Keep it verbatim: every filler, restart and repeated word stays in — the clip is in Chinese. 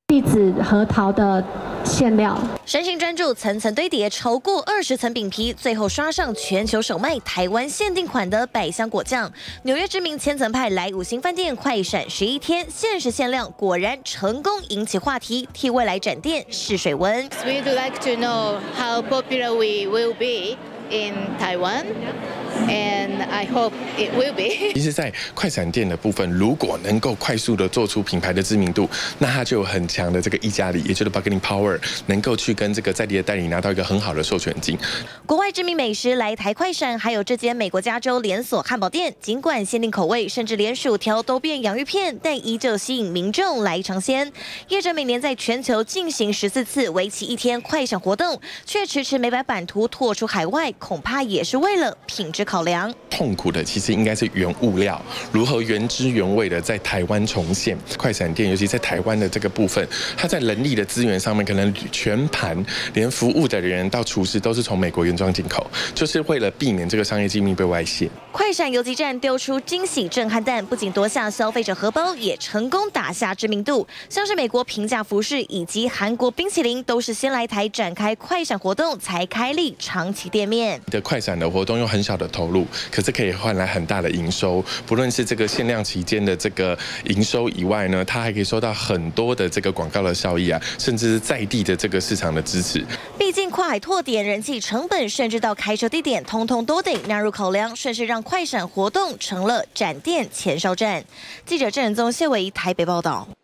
栗子核桃的馅料， 神情专注，层层堆叠，超过二十层饼皮，最后刷上全球首卖台湾限定款的百香果酱。纽约知名千层派来五星饭店快闪十一天，限时限量，果然成功引起话题，替未来展店试水温。 We'd like to know how popular we will be in Taiwan. And I hope it will be. 其实，在快闪店的部分，如果能够快速的做出品牌的知名度，那它就有很强的这个议价力，也就是 bargaining power， 能够去跟这个在地的代理拿到一个很好的授权金。 国外知名美食来台快闪，还有这间美国加州连锁汉堡店，尽管限定口味，甚至连薯条都变洋芋片，但依旧吸引民众来尝鲜。业者每年在全球进行十四次为期一天快闪活动，却迟迟没把版图拓出海外，恐怕也是为了品质考量。 痛苦的其实应该是原物料如何原汁原味的在台湾重现。快闪店尤其在台湾的这个部分，它在人力的资源上面，可能全盘连服务的人到厨师都是从美国原装进口，就是为了避免这个商业机密被外泄。 快闪游击战丢出惊喜震撼弹，不仅夺下消费者荷包，也成功打下知名度。像是美国平价服饰以及韩国冰淇淋，都是先来台展开快闪活动，才开立长期店面。 的快闪的活动用很小的投入，可是可以换来很大的营收。不论是这个限量期间的这个营收以外呢，它还可以收到很多的这个广告的效益啊，甚至是在地的这个市场的支持。 毕竟跨海拓点人气成本，甚至到开车地点，通通都得纳入考量，顺势让快闪活动成了展店前哨站。记者郑仁宗、谢伟台北报道。